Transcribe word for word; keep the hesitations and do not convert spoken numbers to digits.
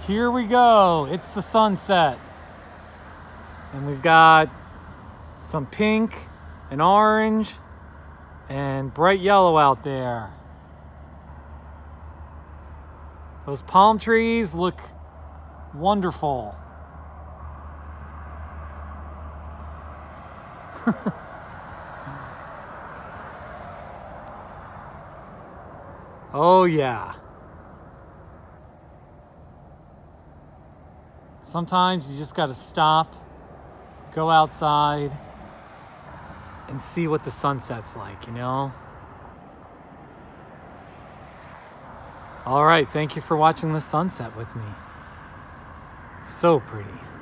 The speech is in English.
Here we go. It's the sunset. And we've got some pink and orange and bright yellow out there. Those palm trees look wonderful. Oh yeah. Sometimes you just got to stop, go outside, and see what the sunset's like, you know? All right, thank you for watching the sunset with me. So pretty.